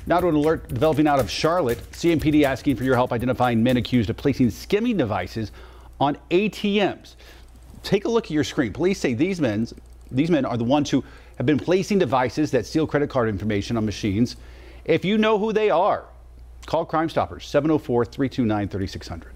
Now to an alert developing out of Charlotte. CMPD asking for your help identifying men accused of placing skimming devices on ATMs. Take a look at your screen. Police say these men are the ones who have been placing devices that steal credit card information on machines. If you know who they are, call Crime Stoppers 704-329-3600.